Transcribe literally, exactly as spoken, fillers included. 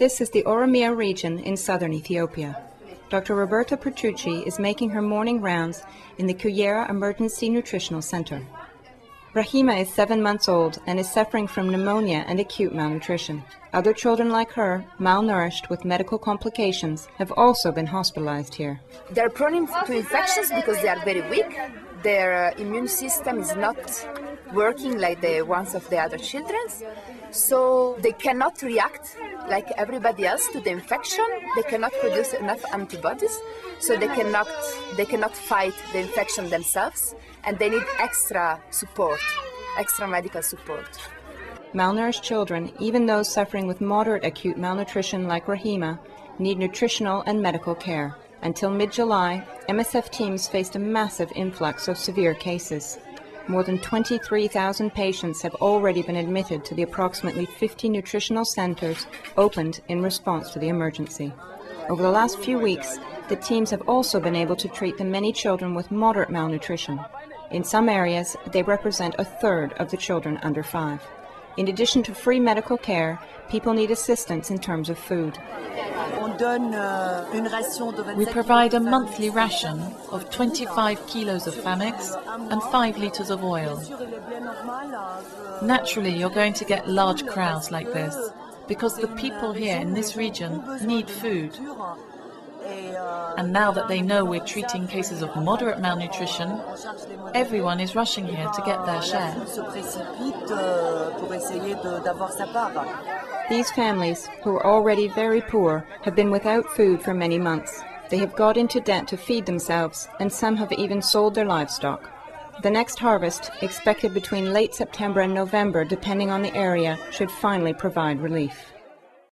This is the Oromia region in southern Ethiopia. Doctor Roberta Petrucci is making her morning rounds in the Kuyera Emergency Nutritional Center. Rahima is seven months old and is suffering from pneumonia and acute malnutrition. Other children like her, malnourished with medical complications, have also been hospitalized here. They are prone to infections because they are very weak. Their uh, immune system is not working like the ones of the other children. So they cannot react like everybody else to the infection. They cannot produce enough antibodies, so they cannot, they cannot fight the infection themselves, and they need extra support, extra medical support. Malnourished children, even those suffering with moderate acute malnutrition like Rahima, need nutritional and medical care. Until mid-July, M S F teams faced a massive influx of severe cases. More than twenty-three thousand patients have already been admitted to the approximately fifty nutritional centers opened in response to the emergency. Over the last few weeks, the teams have also been able to treat the many children with moderate malnutrition. In some areas, they represent a third of the children under five. In addition to free medical care, people need assistance in terms of food. We provide a monthly ration of twenty-five kilos of Famix and five liters of oil. Naturally, you're going to get large crowds like this because the people here in this region need food. And now that they know we're treating cases of moderate malnutrition, everyone is rushing here to get their share. These families, who are already very poor, have been without food for many months. They have got into debt to feed themselves, and some have even sold their livestock. The next harvest, expected between late September and November, depending on the area, should finally provide relief.